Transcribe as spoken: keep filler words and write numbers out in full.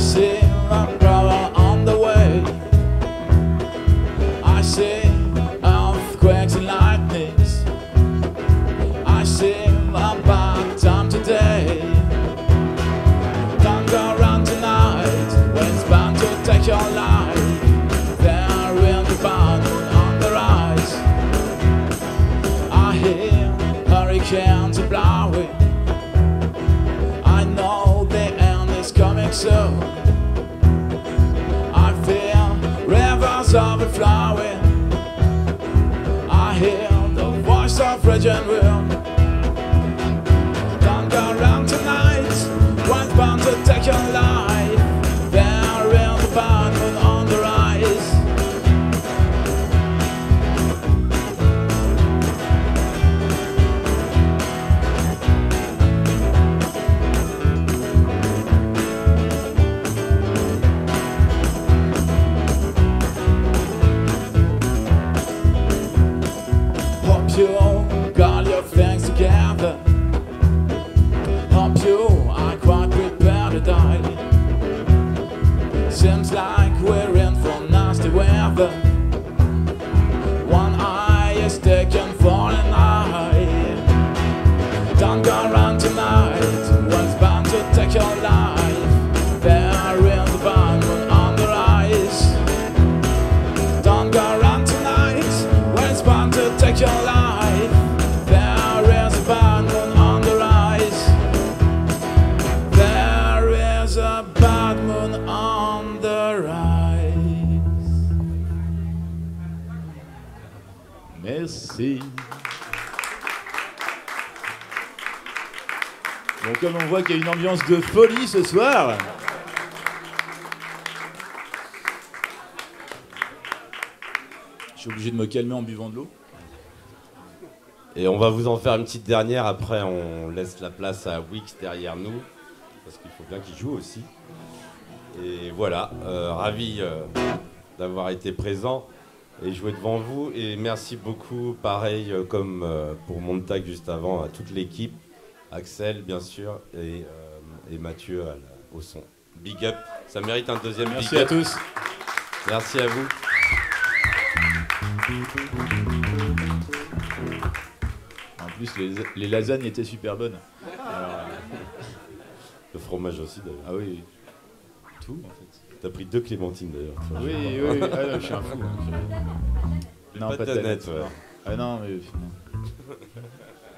see a brother on the way. I see earthquakes and lightnings. I see a bad time today. Don't go around tonight when it's bound to take your life. There in the band on the rise. I hear hurricanes are blowing. I know the end is coming soon. I feel rivers overflowing. I hear the voice of raging wind. Don't go around tonight, one's bound to take your life. There in the bad moon on the rise. Hope you got your things together. Hope you are quite prepared to die. Seems like we're in for nasty weather. One eye is taken for an eye. Don't go around tonight, one's bound to take your life. There in the band moon on the rise. Don't go around tonight, one's bound to take your life. There is a bad moon on the rise. There is a bad moon on the rise. Merci. Bon, comme on voit qu'il y a une ambiance de folie ce soir. Je suis obligé de me calmer en buvant de l'eau. Et on va vous en faire une petite dernière, après on laisse la place à Wix derrière nous, parce qu'il faut bien qu'il joue aussi. Et voilà, euh, ravi euh, d'avoir été présent et jouer devant vous. Et merci beaucoup, pareil euh, comme euh, pour Montag juste avant, à toute l'équipe, Axel bien sûr, et, euh, et Matthieu à la, au son. Big up, ça mérite un deuxième Merci big up. à tous. Merci à vous. En plus, les, les lasagnes étaient super bonnes. Alors, le fromage aussi d'ailleurs. Ah oui, tout en fait. T'as pris deux clémentines d'ailleurs. Oui, oui, oui. Ah, non, je suis un fou. Hein. Mais Non, pas, pas de de net, net. ouais. Ah non, mais... Non.